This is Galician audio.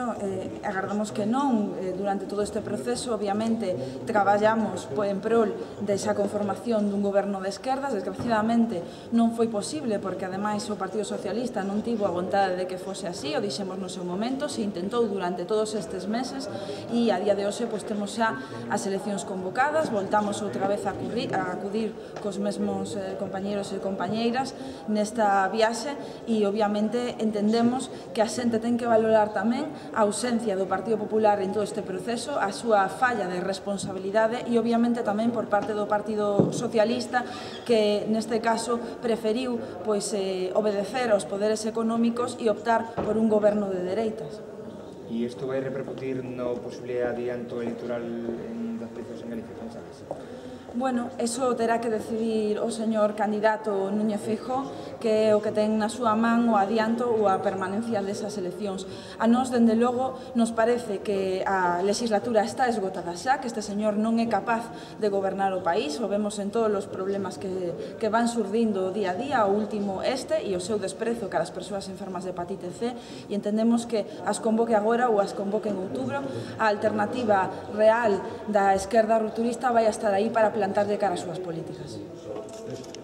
Bueno, agardamos que non. Durante todo este proceso, obviamente, traballamos en prol desa conformación dun goberno de esquerdas. Desgraciadamente non foi posible porque, ademais, o Partido Socialista non tivo a vontade de que fose así, o dixemos no seu momento, se intentou durante todos estes meses e a día de hoxe temos xa as eleccións convocadas, voltamos outra vez a acudir cos mesmos compañeiros e compañeiras nesta viaxe e, obviamente, entendemos que a xente ten que valorar tamén a ausencia do Partido Popular en todo este proceso, a súa falla de responsabilidade e, obviamente, tamén por parte do Partido Socialista que, neste caso, preferiu obedecer aos poderes económicos e optar por un goberno de dereitas. E isto vai repercutir no posible adianto electoral das eleccións en Galicia, pensades? Bueno, eso terá que decidir o señor candidato Núñez Feijóo, que é o que ten na súa man o adianto ou a permanencia desas eleccións. A nós, dende logo, nos parece que a legislatura está esgotada xa, que este señor non é capaz de gobernar o país, o vemos en todos os problemas que van surdindo día a día, o último e o seu desprezo cara as persoas enfermas de hepatite C, e entendemos que as convoque agora ou as convoque en outubro. A alternativa real da esquerda rupturista vai a estar aí para plantar de cara as súas políticas.